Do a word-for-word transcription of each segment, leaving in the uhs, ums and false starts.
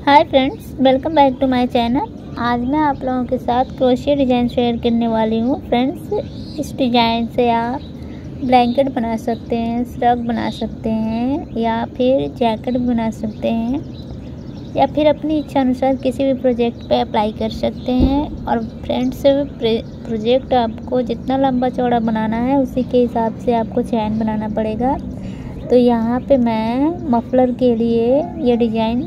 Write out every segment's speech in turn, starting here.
Hi friends, welcome back to my channel. आज मैं आप लोगों के साथ क्रोशिया डिज़ाइन शेयर करने वाली हूँ। फ्रेंड्स, इस डिज़ाइन से आप ब्लैंकेट बना सकते हैं, श्रग बना सकते हैं, या फिर जैकेट बना सकते हैं, या फिर अपनी इच्छा अनुसार किसी भी प्रोजेक्ट पे अप्लाई कर सकते हैं। और फ्रेंड्स, प्रोजेक्ट आपको जितना लंबा चौड़ा बनाना है उसी के हिसाब से आपको चैन बनाना पड़ेगा। तो यहाँ पे मैं मफलर के लिए ये डिज़ाइन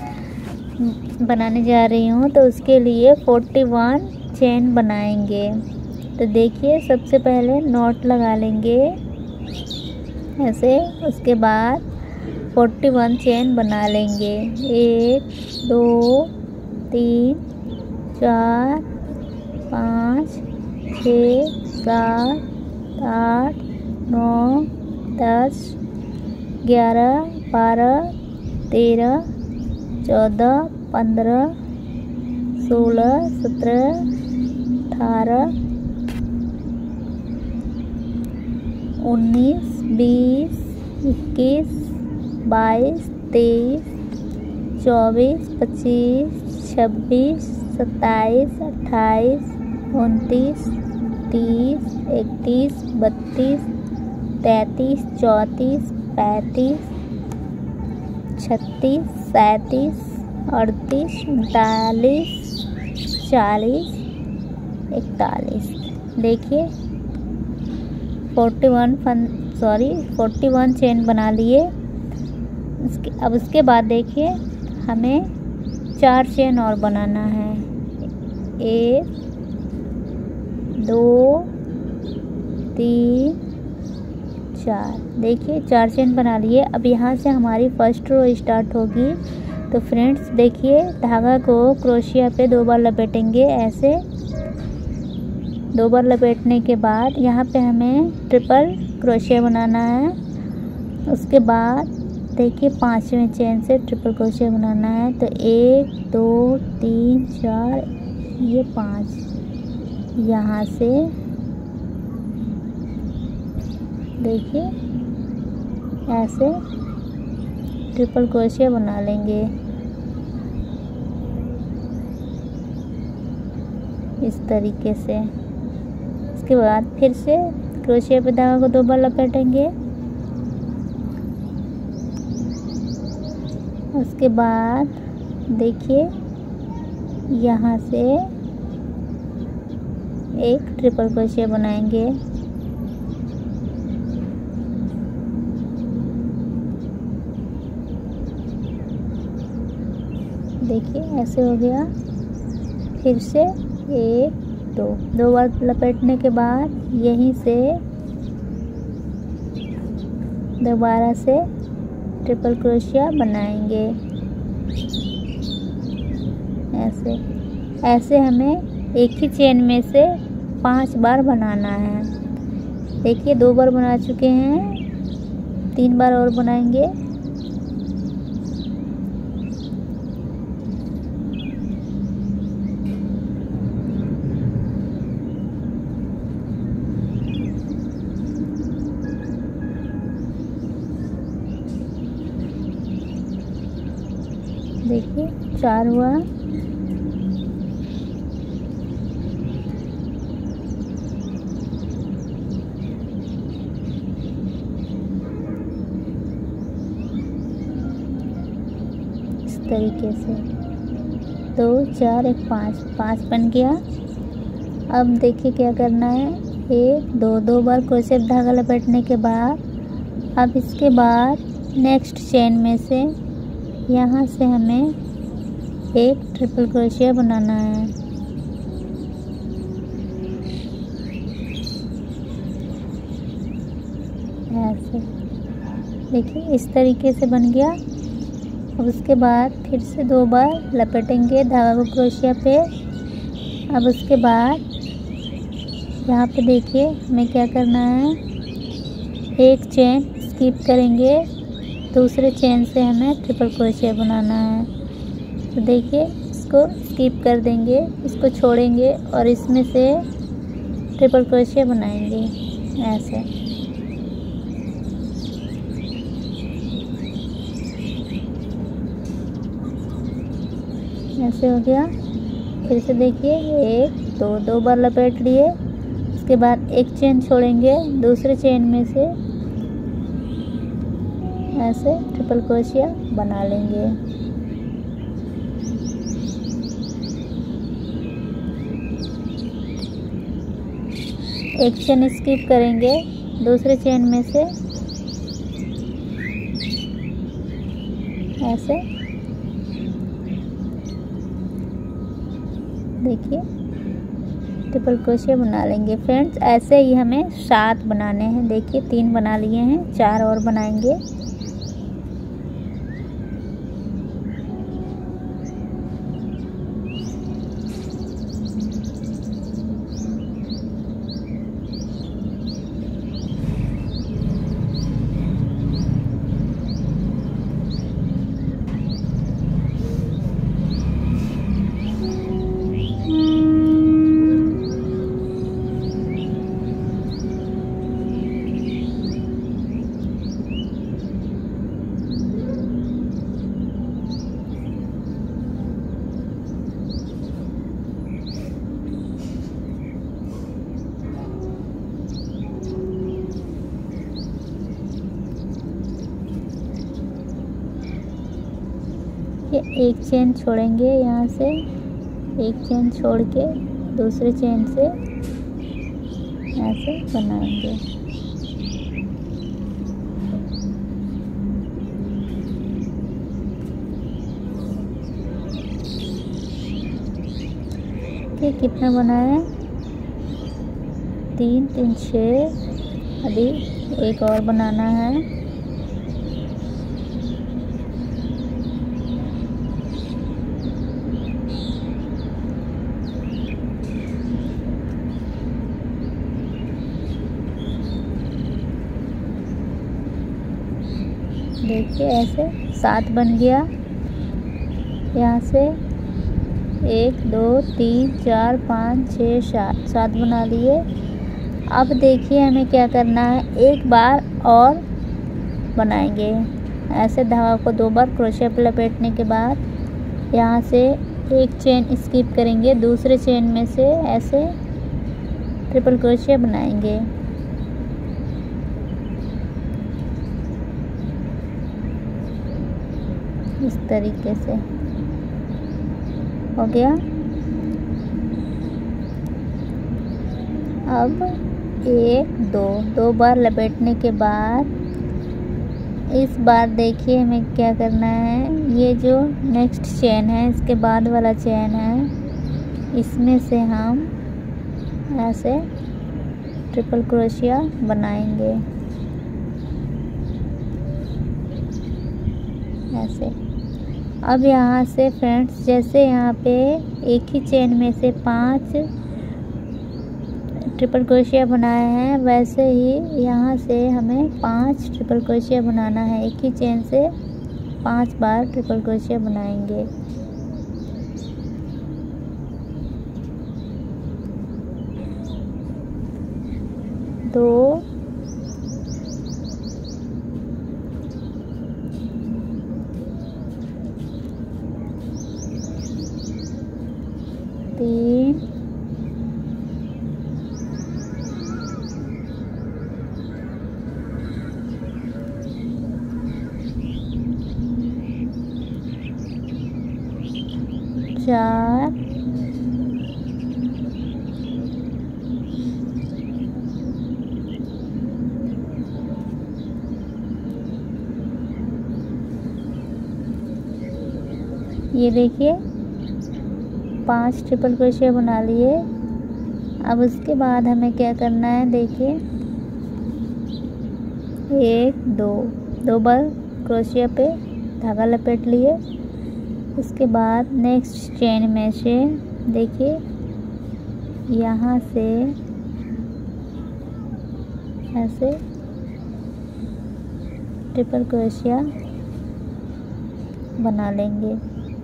बनाने जा रही हूँ, तो उसके लिए इकतालीस चेन बनाएंगे। तो देखिए, सबसे पहले नॉट लगा लेंगे ऐसे। उसके बाद इकतालीस चेन बना लेंगे। एक, दो, तीन, चार, पाँच, छः, सात, आठ, नौ, दस, ग्यारह, बारह, तेरह, चौदह, पंद्रह, सोलह, सत्रह, अठारह, उन्नीस, बीस, इक्कीस, बाईस, तेईस, चौबीस, पच्चीस, छब्बीस, सत्ताईस, अट्ठाईस, उनतीस, तीस, इकतीस, बत्तीस, तैंतीस, चौंतीस, पैंतीस, छत्तीस, सैंतीस, अड़तीस, उनतालीस, चालीस, इकतालीस। देखिए, इकतालीस फन सॉरी इकतालीस चेन बना लिए। इसके अब उसके बाद देखिए, हमें चार चेन और बनाना है। एक, दो, तीन, चार। देखिए, चार चेन बना लिए। अब यहाँ से हमारी फर्स्ट रो स्टार्ट होगी। तो फ्रेंड्स देखिए, धागा को क्रोशिया पे दो बार लपेटेंगे ऐसे। दो बार लपेटने के बाद यहाँ पे हमें ट्रिपल क्रोशिया बनाना है। उसके बाद देखिए, पांचवें चेन से ट्रिपल क्रोशिया बनाना है। तो एक, दो, तीन, चार, ये पाँच। यहाँ से देखिए ऐसे ट्रिपल क्रोशिया बना लेंगे इस तरीके से। इसके बाद फिर से क्रोशिया पे धागा को दो बार लपेटेंगे। उसके बाद देखिए, यहाँ से एक ट्रिपल क्रोशिया बनाएंगे। देखिए, ऐसे हो गया। फिर से एक, दो दो बार लपेटने के बाद यहीं से दोबारा से ट्रिपल क्रोशिया बनाएंगे ऐसे। ऐसे हमें एक ही चेन में से पांच बार बनाना है। देखिए, दो बार बना चुके हैं, तीन बार और बनाएंगे। देखिए, चार हुआ। इस तरीके से दो, चार, एक, पाँच पाँच बन गया। अब देखिए क्या करना है। एक, दो दो बार क्रोशिया धागा लपेटने के बाद अब इसके बाद नेक्स्ट चेन में से यहाँ से हमें एक ट्रिपल क्रोशिया बनाना है। ऐसे देखिए, इस तरीके से बन गया। अब उसके बाद फिर से दो बार लपेटेंगे धागा को क्रोशिया पे। अब उसके बाद यहाँ पे देखिए, हमें क्या करना है। एक चेन स्किप करेंगे, दूसरे चेन से हमें ट्रिपल क्रोशिया बनाना है। तो देखिए, इसको स्किप कर देंगे, इसको छोड़ेंगे और इसमें से ट्रिपल क्रोशिया बनाएंगे ऐसे। ऐसे हो गया। फिर से देखिए, एक दो दो बार लपेट लिए। उसके बाद एक चेन छोड़ेंगे, दूसरे चेन में से ऐसे ट्रिपल क्रोशिया बना लेंगे। एक चेन स्किप करेंगे, दूसरे चेन में से ऐसे देखिए ट्रिपल क्रोशिया बना लेंगे। फ्रेंड्स ऐसे ही हमें सात बनाने हैं। देखिए तीन बना लिए हैं, चार और बनाएंगे। एक चेन छोड़ेंगे, यहाँ से एक चेन छोड़ के दूसरे चेन से ऐसे बनाएंगे। ठीक, कितना बना है? तीन तीन छः। अभी एक और बनाना है। देखिए ऐसे सात बन गया। यहाँ से एक दो तीन चार पाँच छः सात सात बना लिए। अब देखिए हमें क्या करना है, एक बार और बनाएंगे। ऐसे धागा को दो बार क्रोशिया पे लपेटने के बाद यहाँ से एक चेन स्किप करेंगे, दूसरे चेन में से ऐसे ट्रिपल क्रोशिया बनाएंगे। इस तरीके से हो गया। अब एक दो दो बार लपेटने के बाद इस बार देखिए हमें क्या करना है, ये जो नेक्स्ट चेन है इसके बाद वाला चेन है, इसमें से हम ऐसे ट्रिपल क्रोशिया बनाएंगे ऐसे। अब यहाँ से फ्रेंड्स जैसे यहाँ पे एक ही चेन में से पांच ट्रिपल क्रोशिया बनाए हैं, वैसे ही यहाँ से हमें पांच ट्रिपल क्रोशिया बनाना है। एक ही चेन से पांच बार ट्रिपल क्रोशिया बनाएंगे। दो तीन चार ये देखिए पांच ट्रिपल क्रोशिया बना लिए। अब उसके बाद हमें क्या करना है, देखिए एक दो दो बार क्रोशिया पे धागा लपेट लिए। उसके बाद नेक्स्ट चेन में से देखिए यहाँ से ऐसे ट्रिपल क्रोशिया बना लेंगे।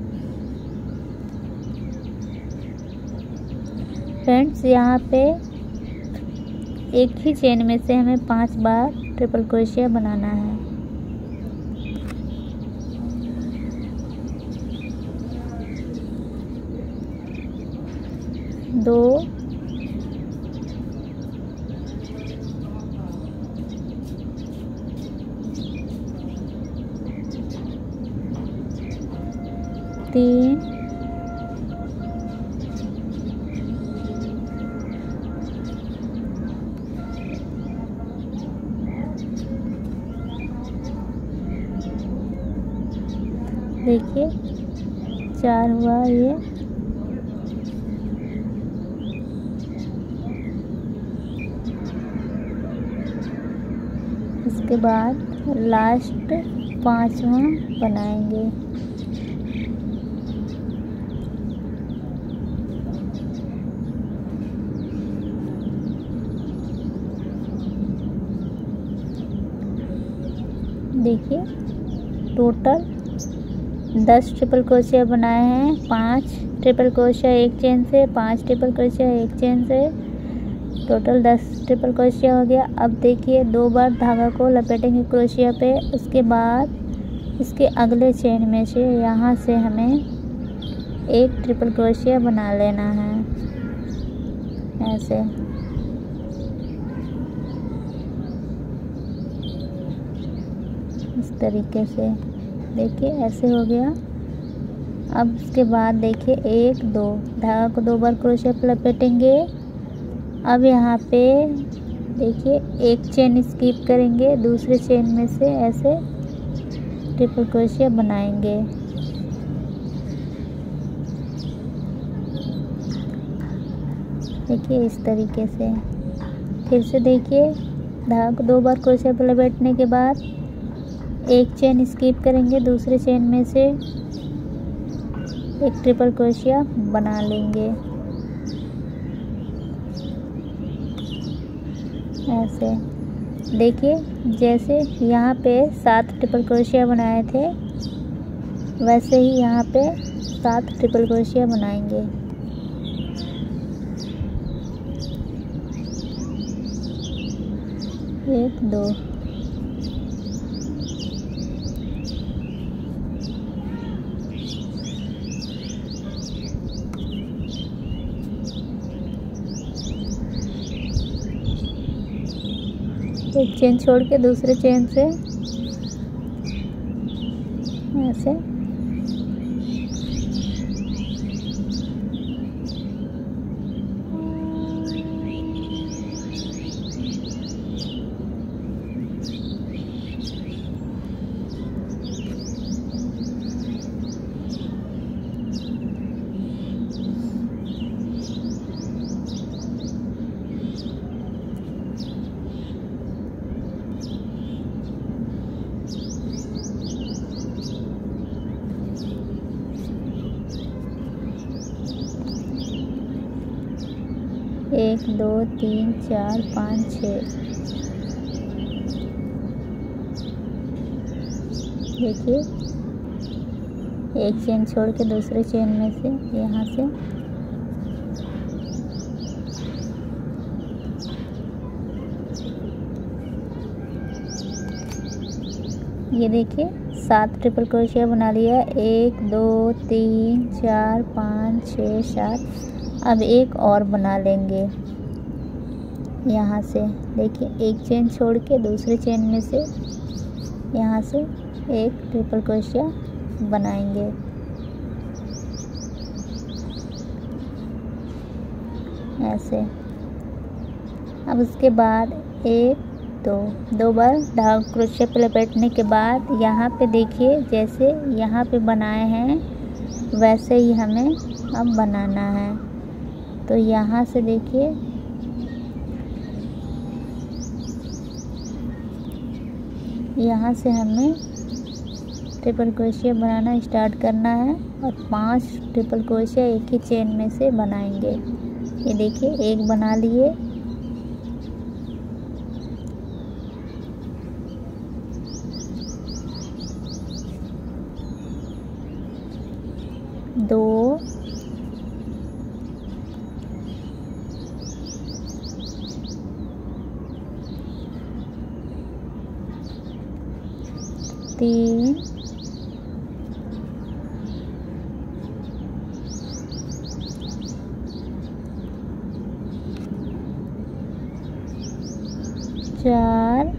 फ्रेंड्स यहाँ पे एक ही चेन में से हमें पांच बार ट्रिपल क्रोशिया बनाना है। दो, तीन, देखिए चार हुआ ये, इसके बाद लास्ट पांचवा बनाएंगे। देखिए टोटल दस ट्रिपल क्रोशिया बनाए हैं, पांच ट्रिपल क्रोशिया एक चेन से, पांच ट्रिपल क्रोशिया एक चेन से, टोटल दस ट्रिपल क्रोशिया हो गया। अब देखिए दो बार धागा को लपेटेंगे क्रोशिया पे, उसके बाद इसके अगले चेन में से यहाँ से हमें एक ट्रिपल क्रोशिया बना लेना है ऐसे। इस तरीके से देखिए ऐसे हो गया। अब इसके बाद देखिए एक दो धागा को दो बार क्रोशिया पे लपेटेंगे। अब यहाँ पे देखिए एक चेन स्किप करेंगे, दूसरे चेन में से ऐसे ट्रिपल क्रोशिया बनाएंगे। देखिए इस तरीके से। फिर से देखिए धागा को दो बार क्रोशिया पे लपेटने के बाद एक चेन स्किप करेंगे, दूसरे चेन में से एक ट्रिपल क्रोशिया बना लेंगे ऐसे। देखिए जैसे यहाँ पे सात ट्रिपल क्रोशिया बनाए थे वैसे ही यहाँ पे सात ट्रिपल क्रोशिया बनाएंगे। एक दो, एक चेन छोड़ के दूसरे चेन से ऐसे एक दो तीन चार पाँच छः। देखिए एक चेन छोड़ के दूसरे चेन में से यहाँ से ये देखिए सात ट्रिपल क्रोशिया बना लिया। एक दो तीन चार पाँच छः सात। अब एक और बना लेंगे यहाँ से। देखिए एक चेन छोड़ के दूसरे चेन में से यहाँ से एक ट्रिपल क्रोशिया बनाएंगे ऐसे। अब उसके बाद एक दो दो बार धागा क्रोशिया पे लपेटने के बाद यहाँ पे देखिए जैसे यहाँ पे बनाए हैं वैसे ही हमें अब बनाना है। तो यहाँ से देखिए यहाँ से हमें ट्रिपल क्रोशिया बनाना स्टार्ट करना है और पांच ट्रिपल क्रोशिया एक ही चेन में से बनाएंगे। ये देखिए एक बना लिए, दो, तीन, चार,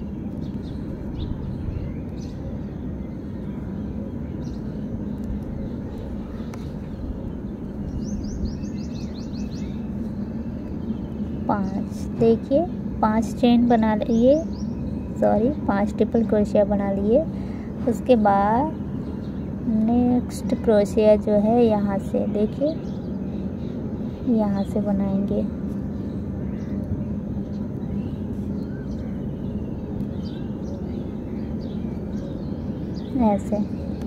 पाँच। देखिए पांच चेन बना लिए, सॉरी पांच ट्रिपल क्रोशिया बना लिए। उसके बाद नेक्स्ट क्रोशिया जो है यहाँ से, देखिए यहाँ से बनाएंगे। ऐसे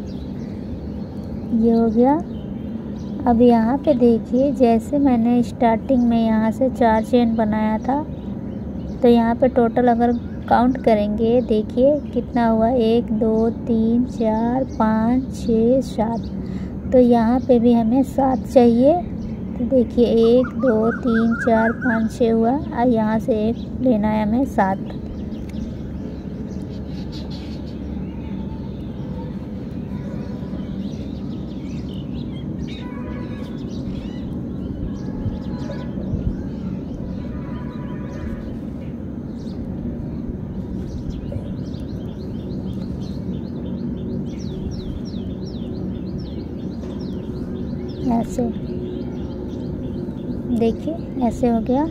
ये हो गया। अब यहाँ पे देखिए, जैसे मैंने स्टार्टिंग में यहाँ से चार चेन बनाया था, तो यहाँ पे टोटल अगर काउंट करेंगे, देखिए कितना हुआ, एक दो तीन चार पाँच छः सात। तो यहाँ पे भी हमें सात चाहिए। तो देखिए एक दो तीन चार पाँच छः हुआ, और यहाँ से एक लेना है हमें सात। ऐसे देखिए ऐसे हो गया।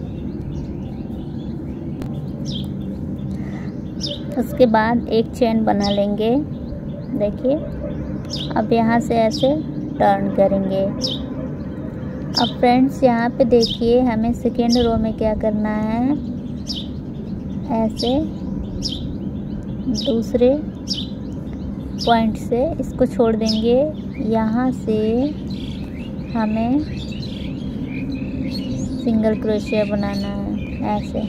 उसके बाद एक चेन बना लेंगे। देखिए अब यहाँ से ऐसे टर्न करेंगे। अब फ्रेंड्स यहाँ पे देखिए, हमें सेकेंड रो में क्या करना है, ऐसे दूसरे पॉइंट से इसको छोड़ देंगे। यहाँ से हमें सिंगल क्रोशिया बनाना है ऐसे।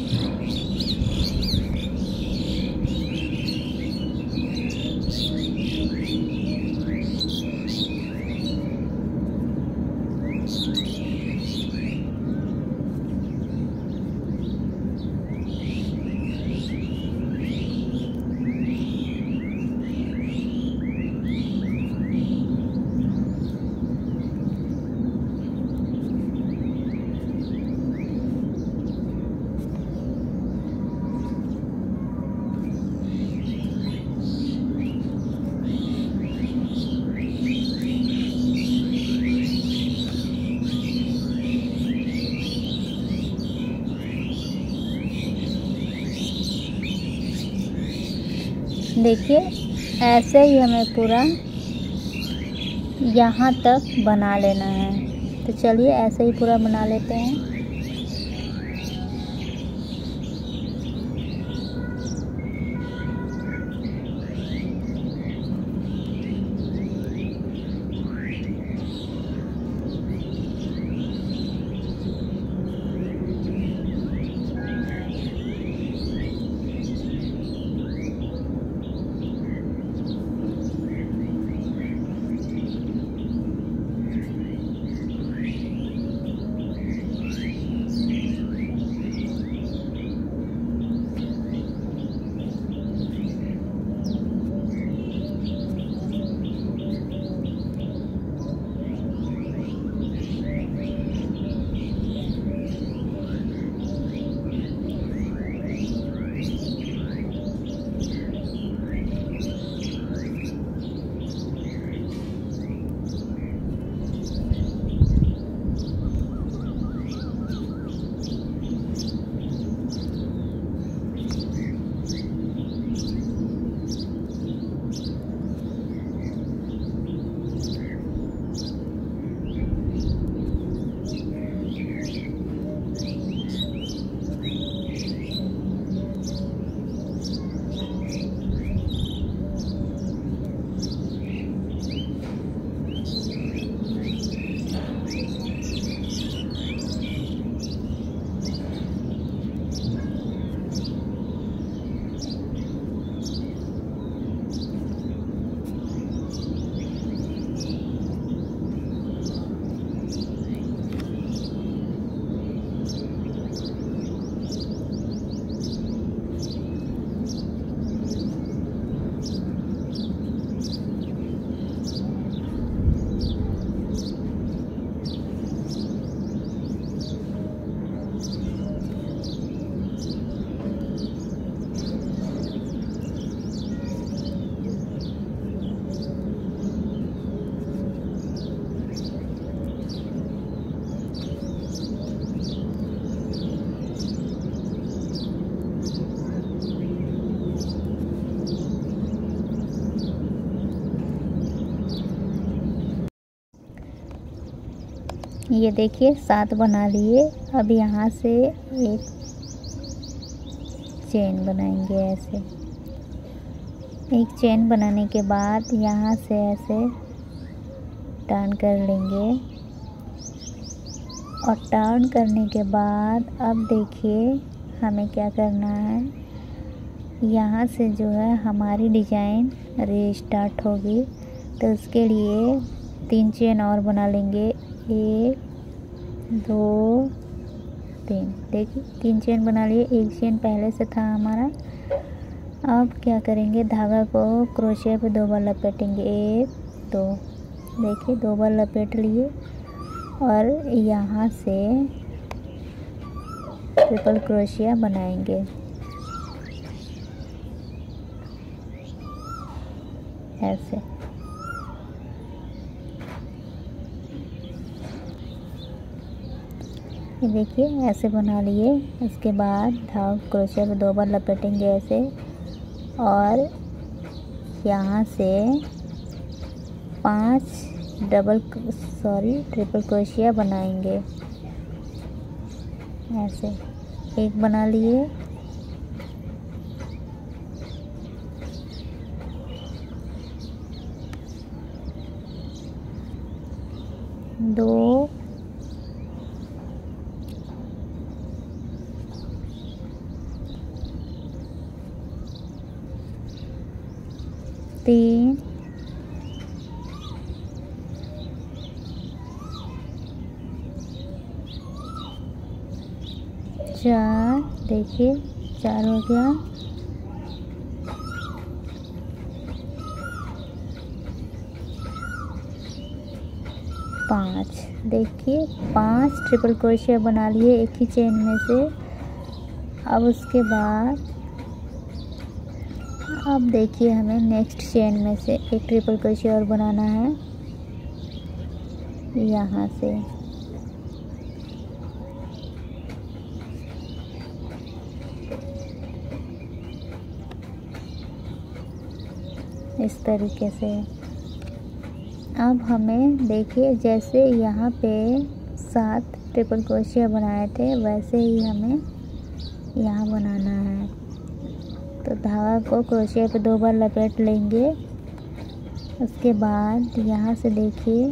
देखिए ऐसे ही हमें पूरा यहाँ तक बना लेना है। तो चलिए ऐसे ही पूरा बना लेते हैं। ये देखिए सात बना लिए। अब यहाँ से एक चेन बनाएंगे ऐसे। एक चेन बनाने के बाद यहाँ से ऐसे टर्न कर लेंगे और टर्न करने के बाद अब देखिए हमें क्या करना है। यहाँ से जो है हमारी डिज़ाइन रीस्टार्ट होगी, तो उसके लिए तीन चेन और बना लेंगे। एक दो तीन, देखिए तीन चेन बना लिए। एक चेन पहले से था हमारा। अब क्या करेंगे, धागा को क्रोशिया पे दो बार लपेटेंगे। एक दो, देखिए दो बार लपेट लिए और यहाँ से ट्रिपल क्रोशिया बनाएंगे ऐसे। ये देखिए ऐसे बना लिए। उसके बाद धागा क्रोशिया पे दो बार लपेटेंगे ऐसे और यहाँ से पांच डबल सॉरी ट्रिपल क्रोशिया बनाएंगे ऐसे। एक बना लिए, दो, तीन, चार, देखिए चार हो गया। पाँच, देखिए पांच ट्रिपल क्रोशिया बना लिए एक ही चेन में से। अब उसके बाद अब देखिए हमें नेक्स्ट चेन में से एक ट्रिपल क्रोशिया और बनाना है यहाँ से। इस तरीके से। अब हमें देखिए जैसे यहाँ पे सात ट्रिपल क्रोशिया बनाए थे वैसे ही हमें यहाँ बनाना है। तो धागा को क्रोशिया पे दो बार लपेट लेंगे। उसके बाद यहाँ से देखिए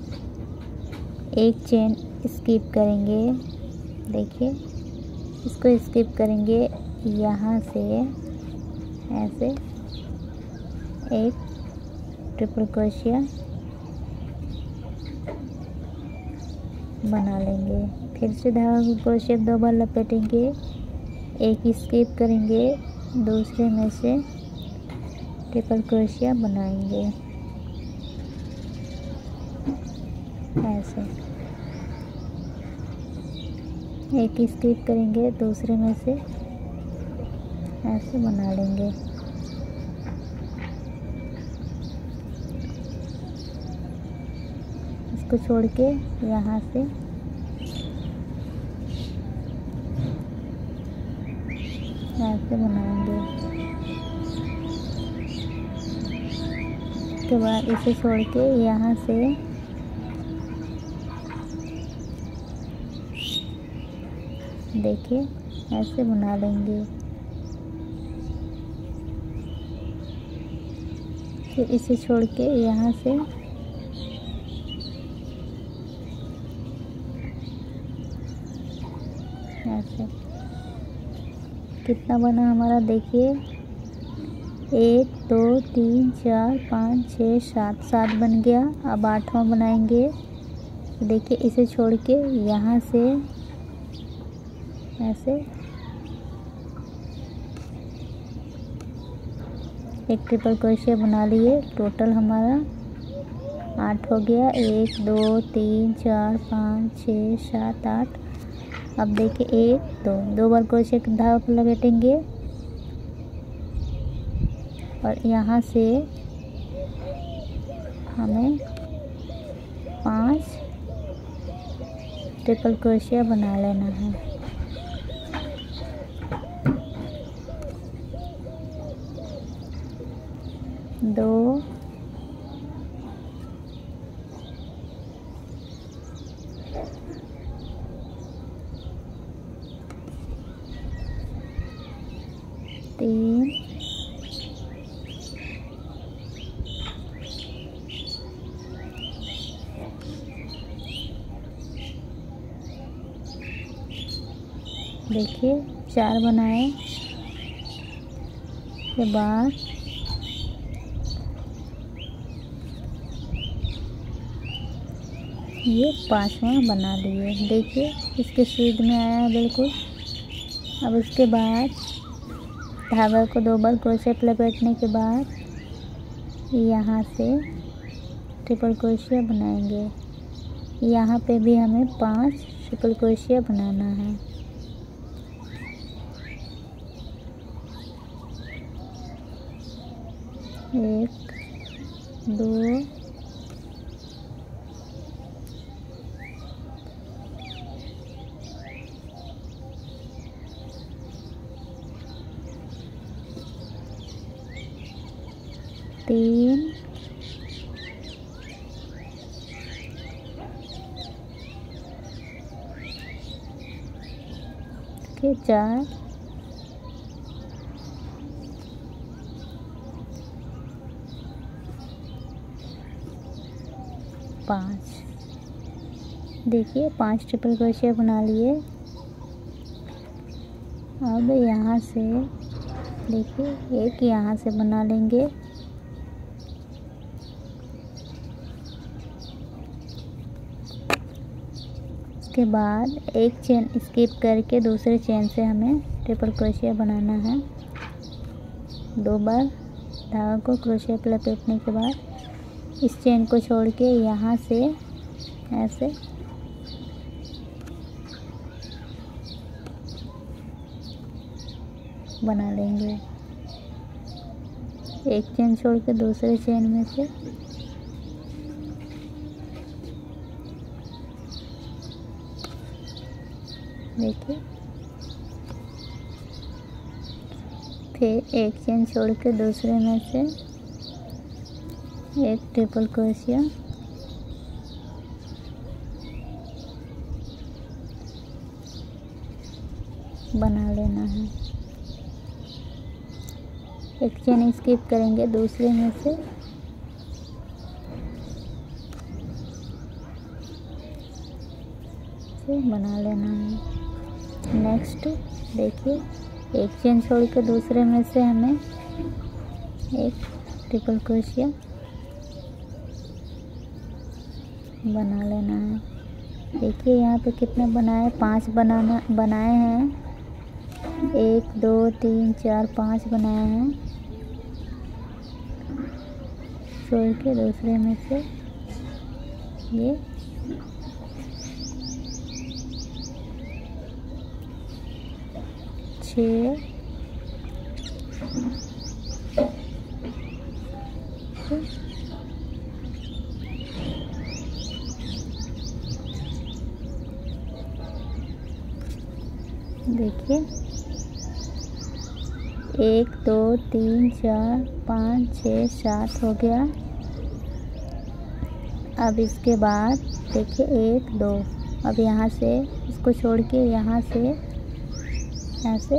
एक चेन स्किप करेंगे, देखिए इसको स्किप करेंगे। यहाँ से ऐसे एक ट्रिपल क्रोशिया बना लेंगे। फिर से धागा को क्रोशिया दो बार लपेटेंगे, एक स्किप करेंगे, दूसरे में से ट्रिपल क्रोशिया बनाएंगे ऐसे। एक स्किप करेंगे, दूसरे में से ऐसे बना लेंगे। इसको छोड़ के यहाँ से ऐसे बनाएंगे। उसके बाद इसे छोड़ के यहाँ से देखिए ऐसे बना लेंगे। फिर इसे छोड़ के यहाँ से ऐसे। कितना बना हमारा, देखिए एक दो तीन चार पाँच छः सात, सात बन गया। अब आठवां बनाएंगे। देखिए इसे छोड़ के यहाँ से ऐसे एक ट्रिपल क्रोशिया बना लिए। टोटल हमारा आठ हो गया। एक दो तीन चार पाँच छः सात आठ। अब देखिए एक दो दो बार क्रोशिया के धागे को लपेटेंगे और यहाँ से हमें पांच ट्रिपल क्रोशिया बना लेना है। दो, तीन, देखिए चार बनाए के बाद ये पांचवा बना लिए। देखिए इसके स्पीड में आया है बिल्कुल। अब उसके बाद धागा को दो बार क्रोशेट लपेटने के बाद यहाँ से ट्रिपल क्रोशिया बनाएंगे। यहाँ पे भी हमें पांच ट्रिपल क्रोशिया बनाना है। एक, दो, तीन, के चार, पाँच। देखिए पांच ट्रिपल क्रोशिया बना लिए। अब यहाँ से देखिए एक यहाँ से बना लेंगे। उसके बाद एक चेन स्किप करके दूसरे चेन से हमें ट्रिपल क्रोशिया बनाना है। दो बार धागा को क्रोशिया पे लपेटने के बाद इस चेन को छोड़ के यहाँ से ऐसे बना लेंगे। एक चेन छोड़ के दूसरे चेन में से देखिए, फिर एक चेन छोड़ के दूसरे में से एक ट्रिपल क्रोशिया बना लेना है। एक चेन स्किप करेंगे दूसरे में से से बना लेना है। नेक्स्ट देखिए एक चेन छोड़ के दूसरे में से हमें एक ट्रिपल क्रोशिया बना लेना है। देखिए यहाँ पे कितने बनाए, पांच बनाना बनाए हैं। एक, दो, तीन, चार, पांच बनाए हैं। छोड़ के दूसरे में से ये छः, देखिए एक, दो, तीन, चार, पाँच, छः, सात हो गया। अब इसके बाद देखिए एक, दो, अब यहाँ से इसको छोड़ के यहाँ से ऐसे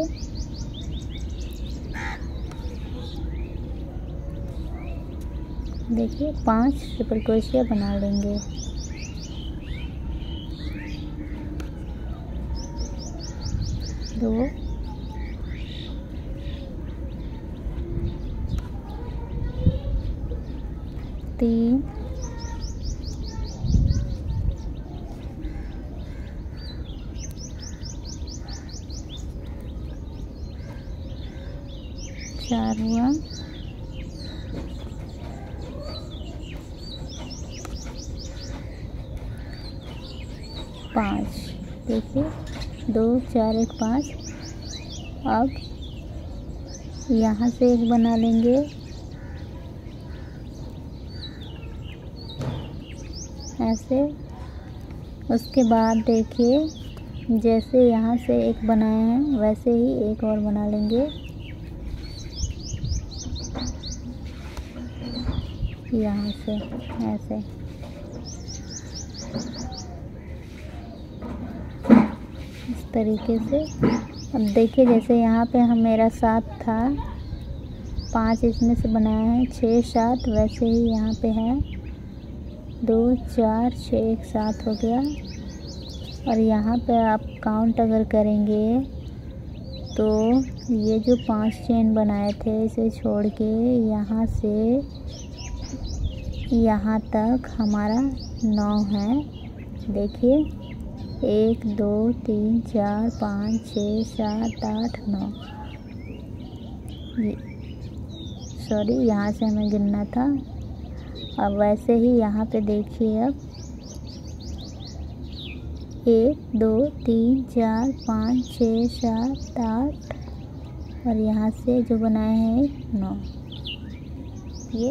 देखिए पांच ट्रिपल क्रोशिया बना लेंगे। दो, तीन, चार हुआ, पाँच। देखिए दो, चार, एक, पाँच। अब यहाँ से एक बना लेंगे ऐसे। उसके बाद देखिए जैसे यहाँ से एक बनाए हैं वैसे ही एक और बना लेंगे यहाँ से ऐसे। इस तरीके से अब देखिए जैसे यहाँ पे हम मेरा सात था, पाँच इसमें से बनाया है, छः सात, वैसे ही यहाँ पे है दो चार छः, एक सात हो गया। और यहाँ पे आप काउंट अगर करेंगे तो ये जो पांच चेन बनाए थे इसे छोड़ के यहाँ से यहाँ तक हमारा नौ है। देखिए एक दो तीन चार पाँच छः सात आठ नौ, सॉरी यहाँ से हमें गिनना था। अब वैसे ही यहाँ पे देखिए, अब एक दो तीन चार पाँच छः सात आठ और यहाँ से जो बनाए हैं नौ, ये।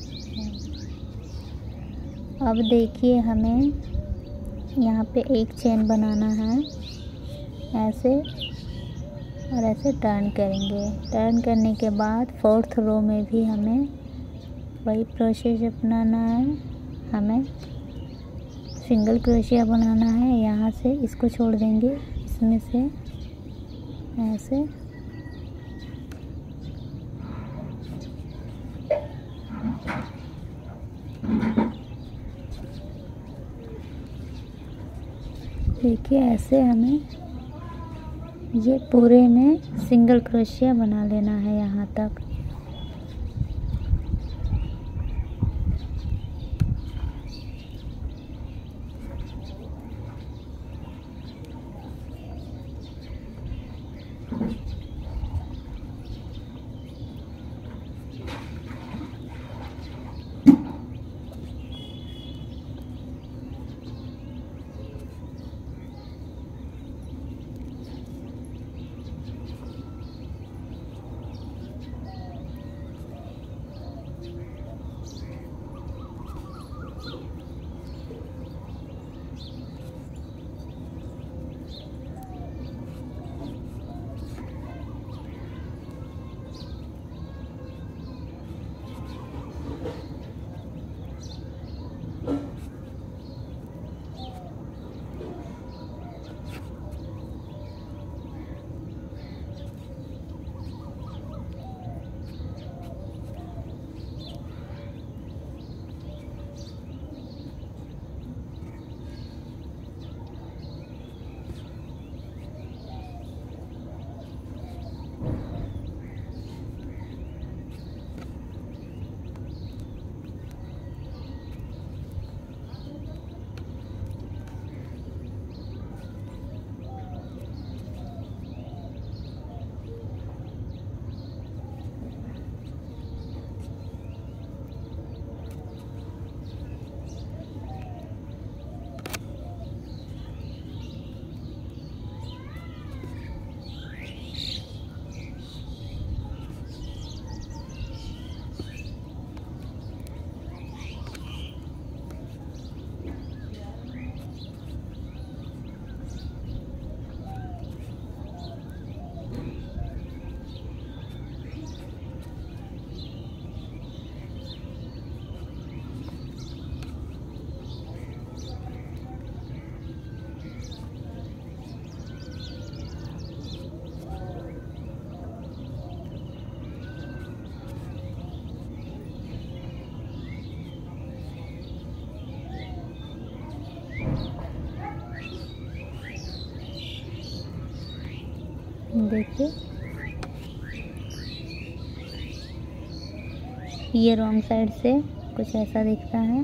अब देखिए हमें यहाँ पे एक चेन बनाना है, ऐसे और ऐसे टर्न करेंगे। टर्न करने के बाद फोर्थ रो में भी हमें वही प्रोसेस अपनाना है। हमें सिंगल क्रोशिया बनाना है। यहाँ से इसको छोड़ देंगे, इसमें से ऐसे देखिए, ऐसे हमें ये पूरे में सिंगल क्रोशिया बना लेना है यहाँ तक। देखिए ये रॉन्ग साइड से कुछ ऐसा दिखता है।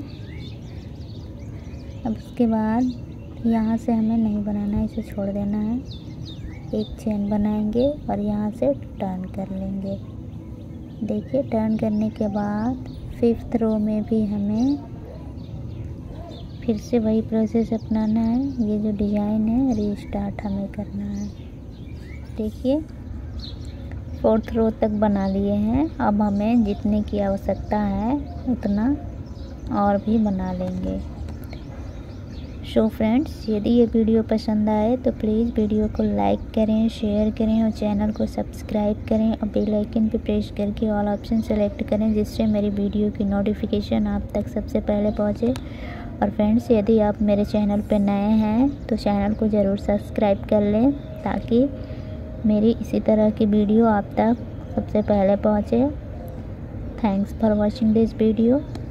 अब उसके बाद यहाँ से हमें नहीं बनाना है, इसे छोड़ देना है। एक चेन बनाएंगे और यहाँ से टर्न कर लेंगे। देखिए टर्न करने के बाद फिफ्थ रो में भी हमें फिर से वही प्रोसेस अपनाना है। ये जो डिज़ाइन है रीस्टार्ट हमें करना है। देखिए फोर्थ रो तक बना लिए हैं। अब हमें जितने की आवश्यकता है उतना और भी बना लेंगे। सो फ्रेंड्स, यदि ये वीडियो पसंद आए तो प्लीज़ वीडियो को लाइक करें, शेयर करें और चैनल को सब्सक्राइब करें और बेल आइकन पर प्रेस करके ऑल ऑप्शन सेलेक्ट करें, जिससे मेरी वीडियो की नोटिफिकेशन आप तक सबसे पहले पहुंचे। और फ्रेंड्स, यदि आप मेरे चैनल पर नए हैं तो चैनल को ज़रूर सब्सक्राइब कर लें, ताकि मेरी इसी तरह की वीडियो आप तक सबसे पहले पहुँचे। Thanks for watching this video.